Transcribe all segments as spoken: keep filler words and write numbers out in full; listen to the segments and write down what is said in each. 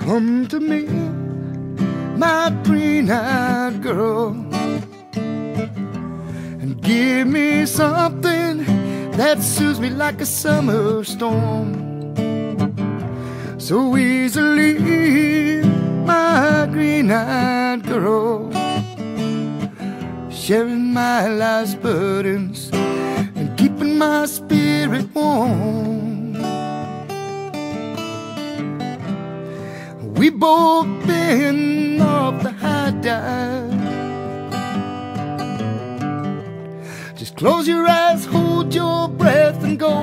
Come to me, my green-eyed girl, and give me something that soothes me like a summer storm. So easily, my green-eyed girl, sharing my life's burdens and keeping my spirit warm. We both been off the high dive. Just close your eyes, hold your breath and go.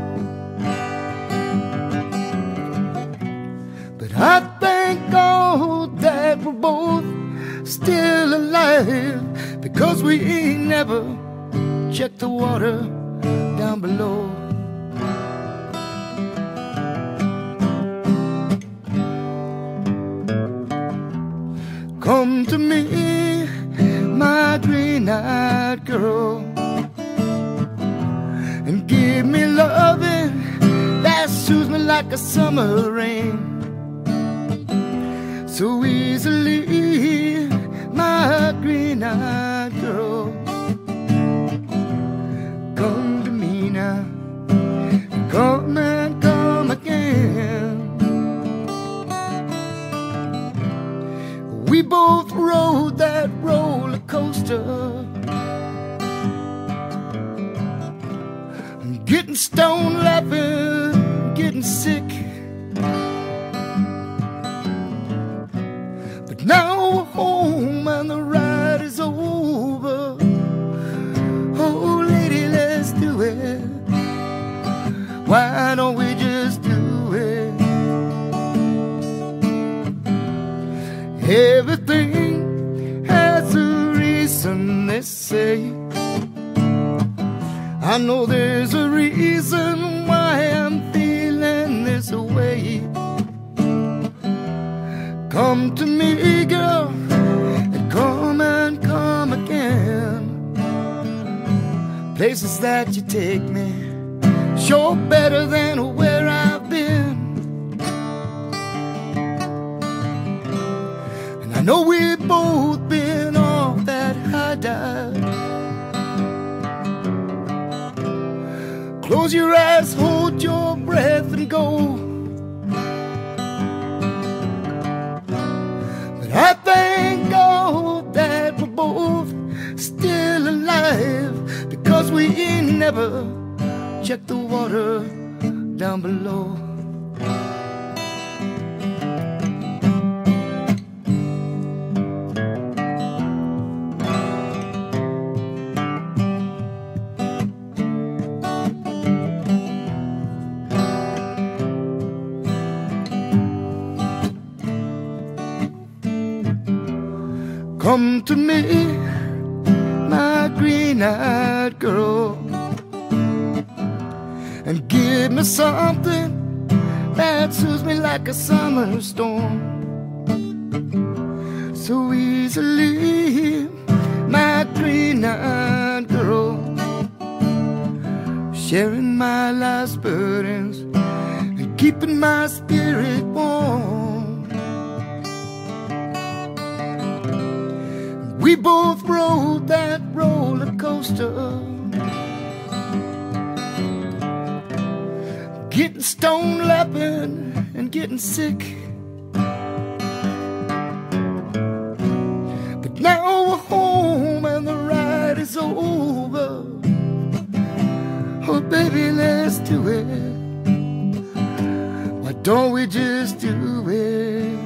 But I thank God that we're both still alive, because we ain't never checked the water down below. Come to me, my green-eyed girl, and give me loving that soothes me like a summer rain. So easily, my green-eyed girl, come to me now, come and come again. We both rode that roller coaster, getting stoned, laughing, getting sick. But now we're home and the ride is over. Oh lady, let's do it. Why don't we just do it? Everything has a reason, they say. I know there's a reason why I'm feeling this way. Come to me, girl, and come and come again. Places that you take me sure better than where I've been. And I know we've both been off that high dive. Close your eyes, hold your breath and go. But I thank God that we're both still alive, because we ain't never checked the water down below. Come to me, my green-eyed girl, and give me something that soothes me like a summer storm. So easily, my green-eyed girl, sharing my life's burdens and keeping my spirit warm. We both rode that roller coaster, getting stoned, laughing, and getting sick. But now we're home and the ride is over. Oh baby, let's do it. Why don't we just do it?